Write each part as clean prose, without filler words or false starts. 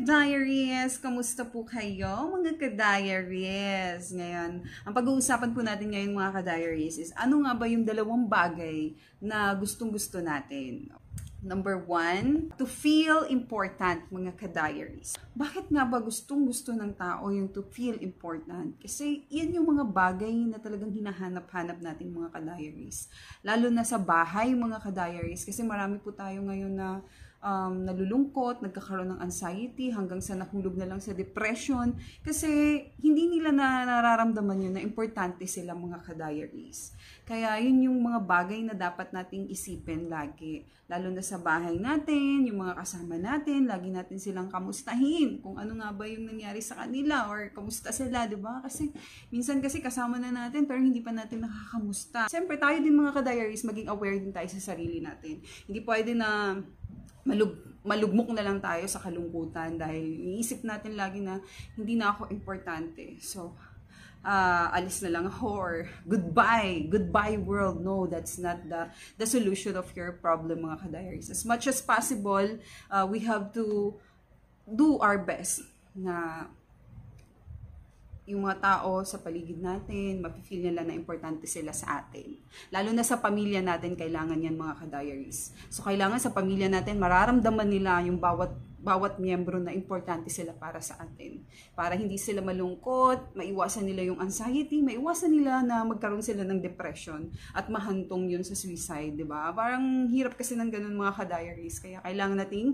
ka-diaries! Kamusta po kayo, mga ka-diaries? Ngayon, ang pag-uusapan po natin ngayon, mga ka-diaries, is ano nga ba yung dalawang bagay na gustong-gusto natin? Number 1, to feel important, mga ka-diaries. Bakit nga ba gustong-gusto ng tao yung to feel important? Kasi yan yung mga bagay na talagang hinahanap-hanap natin, mga ka-diaries. Lalo na sa bahay, mga ka-diaries. Kasi marami po tayo ngayon na nalulungkot, nagkakaroon ng anxiety, hanggang sa nahulog na lang sa depression. Kasi hindi nila nararamdaman yun na importante sila, mga ka-diaries. Kaya yun yung mga bagay na dapat nating isipin lagi. Lalo na sa bahay natin, yung mga kasama natin, lagi natin silang kamustahin. Kung ano nga ba yung nangyari sa kanila or kamusta sila, di ba? Kasi minsan kasi kasama na natin pero hindi pa natin nakakamusta. Siyempre tayo din, mga ka-diaries, maging aware din tayo sa sarili natin. Hindi pwede na malugmok na lang tayo sa kalungkutan dahil iniisip natin lagi na hindi na ako importante. So, alis na lang ako or goodbye world. No, that's not the solution of your problem, mga ka-diaries. As much as possible, we have to do our best na yung mga tao sa paligid natin, mapifeel nila na importante sila sa atin. Lalo na sa pamilya natin, kailangan yan, mga ka-diaries. So, kailangan sa pamilya natin, mararamdaman nila yung bawat miyembro na importante sila para sa atin. Para hindi sila malungkot, maiwasan nila yung anxiety, maiwasan nila na magkaroon sila ng depression at mahantong yun sa suicide, di ba? Parang hirap kasi ng ganun, mga ka-diaries. Kaya kailangan nating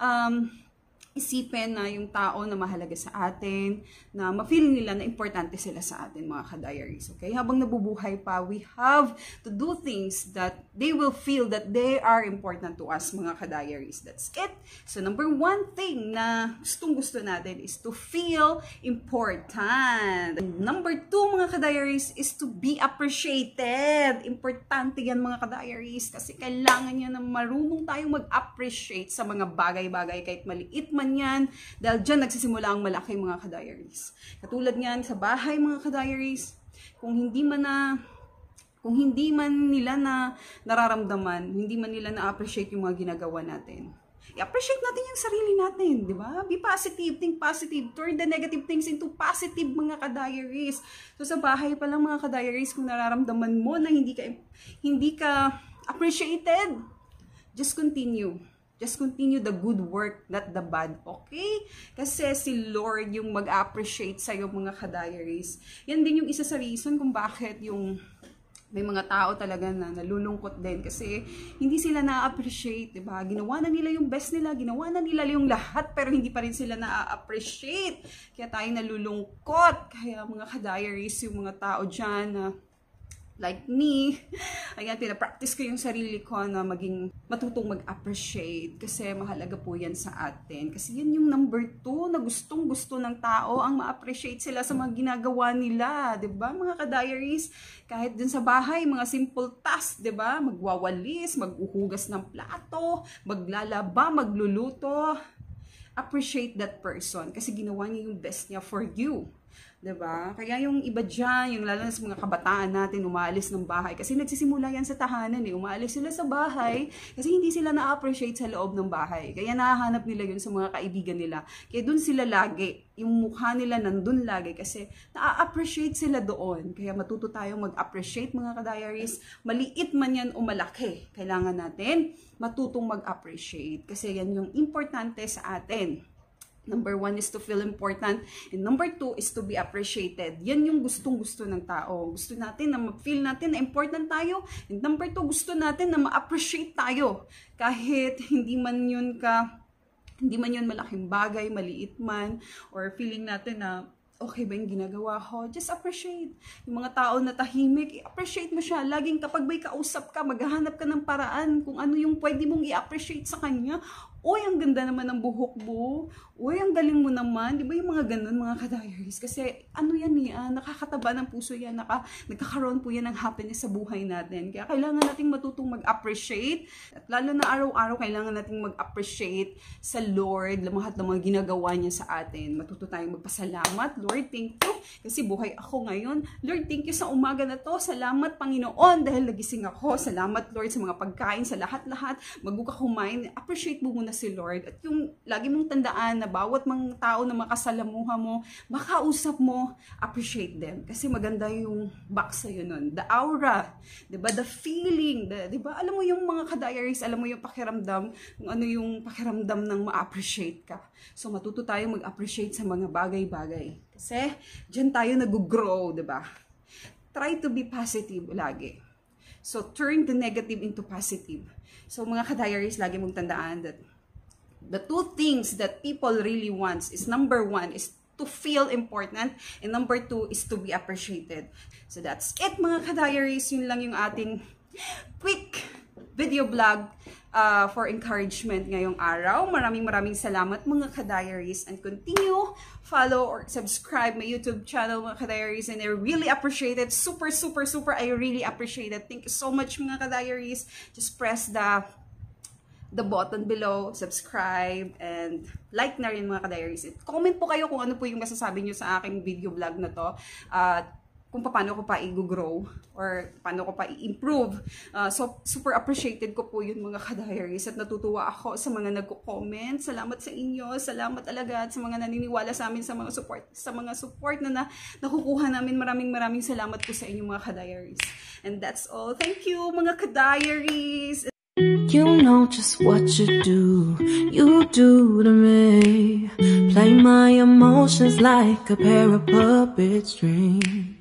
isipin na yung tao na mahalaga sa atin, na ma-feel nila na importante sila sa atin, mga ka-diaries. Okay? Habang nabubuhay pa, we have to do things that they will feel that they are important to us, mga ka-diaries. That's it. So, number 1 thing na gustong-gusto natin is to feel important. And number 2, mga ka-diaries, is to be appreciated. Importante yan, mga ka-diaries, kasi kailangan yan na marunong tayong mag-appreciate sa mga bagay-bagay, kahit maliit man yan, dahil dyan nagsisimula ang malaki, mga ka-diaries. Katulad niyan sa bahay, mga ka-diaries, kung hindi man nila na nararamdaman, hindi man nila na-appreciate yung mga ginagawa natin, i-appreciate natin yung sarili natin, di ba? Be positive, think positive, turn the negative things into positive, mga ka-diaries. So sa bahay pa lang, mga ka-diaries, kung nararamdaman mo na hindi ka appreciated, just continue the good work, not the bad, okay? Kasi si Lord yung mag-appreciate sa'yo, mga ka-diaries. Yan din yung isa sa reason kung bakit yung may mga tao talaga na nalulungkot din kasi hindi sila na-appreciate, diba? Ginawa na nila yung best nila, ginawa na nila yung lahat, pero hindi pa rin sila na-appreciate. Kaya tayo nalulungkot. Kaya, mga ka-diaries, yung mga tao dyan na like me, ayan, pinapractice ko yung sarili ko na maging matutong mag-appreciate kasi mahalaga po yan sa atin. Kasi yan yung number 2 na gustong-gusto ng tao, ang ma-appreciate sila sa mga ginagawa nila, 'di ba, mga ka-diaries? Kahit dun sa bahay, mga simple tasks, 'di ba? Magwawalis, maghuhugas ng plato, maglalaba, magluluto. Appreciate that person kasi ginawa niya yung best niya for you. Diba? Kaya yung iba dyan, yung lalo na sa mga kabataan natin, umaalis ng bahay. Kasi nagsisimula yan sa tahanan eh. Umaalis sila sa bahay kasi hindi sila na-appreciate sa loob ng bahay. Kaya nahahanap nila yun sa mga kaibigan nila. Kaya dun sila lagi. Yung mukha nila nandun lagi kasi na-appreciate sila doon. Kaya matuto tayong mag-appreciate, mga ka-diaries. Maliit man yan o malaki. Kailangan natin matutong mag-appreciate. Kasi yan yung importante sa atin. Number 1 is to feel important. And number 2 is to be appreciated. Yan yung gustong-gusto ng tao. Gusto natin na ma-feel natin na important tayo. And number 2, gusto natin na ma-appreciate tayo. Kahit hindi man yun malaking bagay, maliit man, or feeling natin na okay ba yung ginagawa ko? Just appreciate. Yung mga tao na tahimik, i-appreciate mo siya. Laging kapag may kausap ka, maghahanap ka ng paraan kung ano yung pwede mong i-appreciate sa kanya. Uy, ang ganda naman ng buhok mo. Uy, ang galing mo naman. Di ba yung mga ganun, mga ka-diaries? Kasi ano yan nakakataba ng puso yan. Nagkakaroon po yan ng happiness sa buhay natin. Kaya kailangan nating matutong mag-appreciate. At lalo na araw-araw, kailangan nating mag-appreciate sa Lord, lahat ng mga ginagawa niya sa atin. Matuto tayong magpasalamat. Lord, thank you. Kasi buhay ako ngayon. Lord, thank you sa umaga na to. Salamat, Panginoon, dahil nagising ako. Salamat, Lord, sa mga pagkain, sa lahat-lahat. Bago ka kumain, appreciate mo muna na si Lord. At yung lagi mong tandaan na bawat mga tao na makasalamuha mo, makausap mo, appreciate them. Kasi maganda yung back sa'yo nun. The aura, diba? The feeling, diba? Alam mo yung mga ka-diaries, alam mo yung pakiramdam, kung ano yung pakiramdam ng ma-appreciate ka. So matuto tayo mag-appreciate sa mga bagay-bagay. Kasi dyan tayo nag-grow, diba? Try to be positive lagi. So, turn the negative into positive. So, mga ka-diaries, lagi mong tandaan that the two things that people really want is, number one, is to feel important, and number two is to be appreciated. So, that's it, mga ka-diaries. Yun lang yung ating quick video vlog for encouragement ngayong araw. Maraming salamat, mga ka-diaries, and continue, follow, or subscribe my YouTube channel, mga ka-diaries, and I really appreciate it. Super, I really appreciate it. Thank you so much, mga ka-diaries. Just press the button below, subscribe, and like na rin, mga ka-diaries. Comment po kayo kung ano po yung masasabi nyo sa aking video vlog na to. Kung paano ko pa i-grow or paano ko pa i-improve. So, super appreciated ko po yun, mga ka-diaries, at natutuwa ako sa mga nagko-comment. Salamat sa inyo. Salamat talaga at sa mga naniniwala sa amin, sa mga support na nakukuha namin. Maraming salamat po sa inyo, mga ka-diaries. And that's all. Thank you, mga ka-diaries. You know just what you do to me. Play my emotions like a pair of puppet strings.